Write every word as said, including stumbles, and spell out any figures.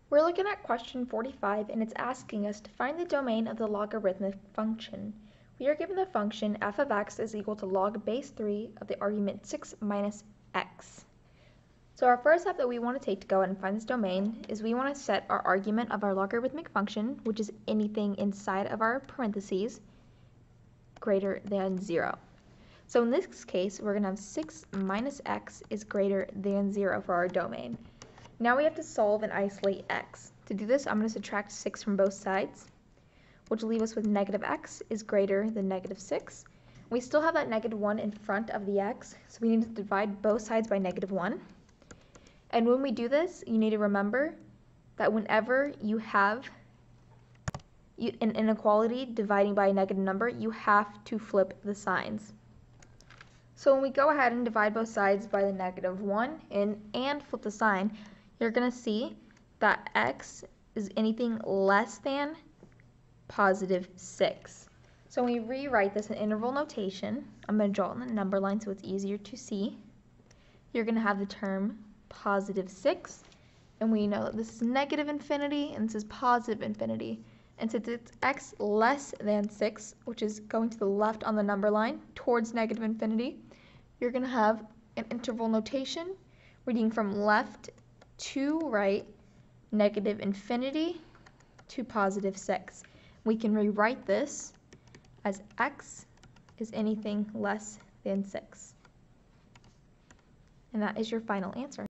We're looking at question forty-five, and it's asking us to find the domain of the logarithmic function. We are given the function f of x is equal to log base three of the argument six minus x. So our first step that we want to take to go ahead and find this domain is we want to set our argument of our logarithmic function, which is anything inside of our parentheses, greater than zero. So in this case, we're going to have six minus x is greater than zero for our domain. Now we have to solve and isolate x. To do this, I'm going to subtract six from both sides, which will leave us with negative x is greater than negative six. We still have that negative one in front of the x, so we need to divide both sides by negative one. And when we do this, you need to remember that whenever you have an inequality dividing by a negative number, you have to flip the signs. So when we go ahead and divide both sides by the negative one and, and flip the sign, you're going to see that x is anything less than positive six. So when we rewrite this in interval notation, I'm going to draw it on the number line so it's easier to see. You're going to have the term positive six, and we know that this is negative infinity and this is positive infinity. And since it's x less than six, which is going to the left on the number line towards negative infinity, you're going to have an interval notation reading from left to right, negative infinity to positive six. We can rewrite this as x is anything less than six. And that is your final answer.